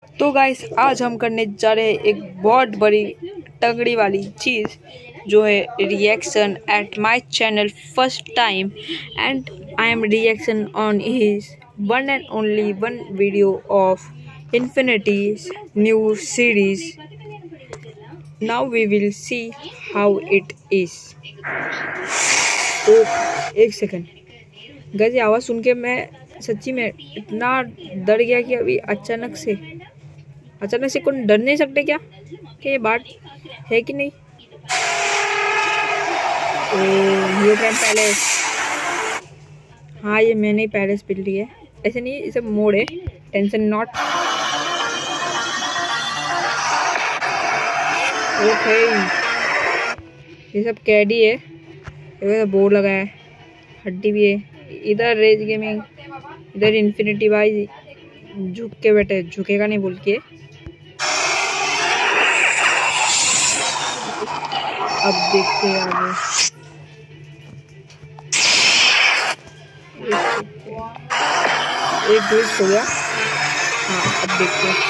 तो गाइस आज हम करने जा रहे हैं एक बहुत बड़ी तगड़ी वाली चीज़ जो है reaction at my channel first time and I am reaction on his one and only one video of Infinities new series. Now we will see how it is. तो एक सेकेंड गाइस, ये आवाज़ सुन के मैं सच्ची में इतना डर गया कि अभी अचानक से कोई डर नहीं सकते क्या? कि ये बात है कि नहीं? ये पैलेस, हाँ ये मैंने ही पैलेस बिल्ड ली है। ऐसे नहीं, इसे मोड़ है, टेंशन नॉट। ओके ये सब कैडी है, बोर्ड लगा है, हड्डी भी है। इधर रेज गेमिंग, इधर इन्फिनिटी भाई झुक के बैठे, झुकेगा नहीं बोल के। अब देखते हैं आगे। एक ग्लिच हो गया, हाँ अब देखते हैं।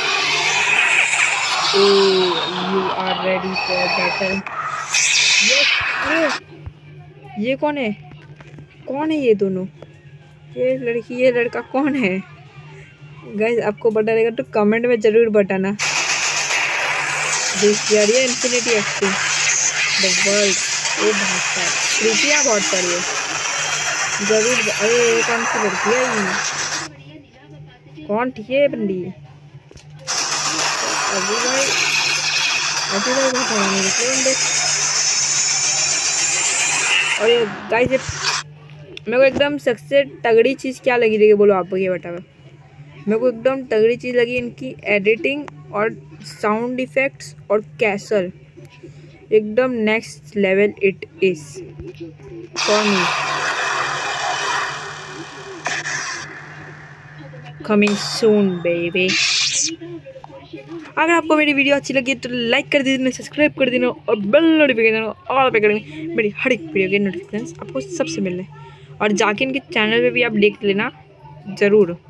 You are ready for battle. ये कौन है? कौन है ये दोनों? ये लड़की ये लड़का कौन है? गाइस आपको पता रहेगा तो कमेंट में जरूर बताना। दिस यार ये इन्फिनिटी एक्सट्रीम द वर्ल्ड, ओ भाषा प्रीतिया बहुत पड़ी है जरूर। अरे ये कौन सी लड़की है? ये कौन थी ये बंदी? अभी भाई बहुत निकले बंदे। और ये गाइस ये मेरे को एकदम सबसे तगड़ी चीज़ क्या लगी थी बोलो आप ये बताओ। मेरे को एकदम तगड़ी चीज़ लगी इनकी एडिटिंग और साउंड इफ़ेक्ट्स और कैसल, एकदम next level it is for me. Coming soon baby. अगर आपको मेरी वीडियो अच्छी लगी तो लाइक कर दीजिए, सब्सक्राइब कर देना और बेल नोटिफिकेशन ऑल पे करेंगे। मेरी हर एक वीडियो के नोटिफिकेशन आपको सबसे मिलने, और जाके इनके चैनल पे भी आप देख लेना ज़रूर।